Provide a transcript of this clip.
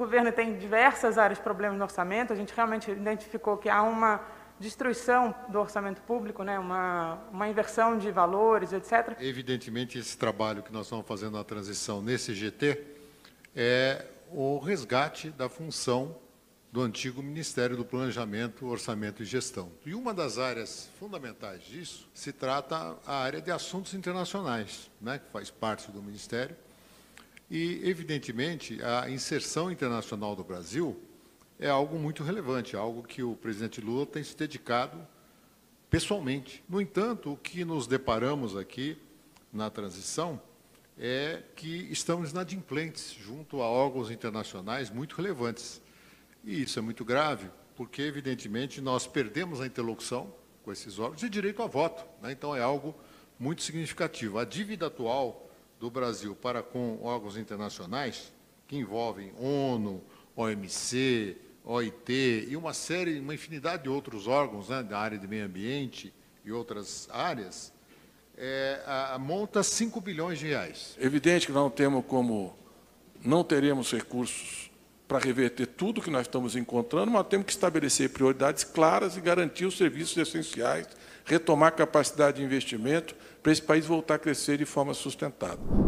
governo tem diversas áreas de problemas no orçamento, a gente realmente identificou que há uma destruição do orçamento público, né, uma inversão de valores, etc. Evidentemente, esse trabalho que nós estamos fazendo na transição nesse GT é o resgate da função do antigo Ministério do Planejamento, Orçamento e Gestão. E uma das áreas fundamentais disso se trata a área de assuntos internacionais, né, que faz parte do Ministério. E, evidentemente, a inserção internacional do Brasil é algo muito relevante, algo que o presidente Lula tem se dedicado pessoalmente. No entanto, o que nos deparamos aqui na transição é que estamos inadimplentes junto a órgãos internacionais muito relevantes. E isso é muito grave, porque, evidentemente, nós perdemos a interlocução com esses órgãos e direito a voto, né? Então, é algo muito significativo. A dívida atual do Brasil para com órgãos internacionais, que envolvem ONU, OMC, OIT e uma infinidade de outros órgãos, né, da área de meio ambiente e outras áreas, monta 5 bilhões de reais. Evidente que não teremos recursos para reverter tudo que nós estamos encontrando, mas temos que estabelecer prioridades claras e garantir os serviços essenciais, retomar a capacidade de investimento para esse país voltar a crescer de forma sustentável.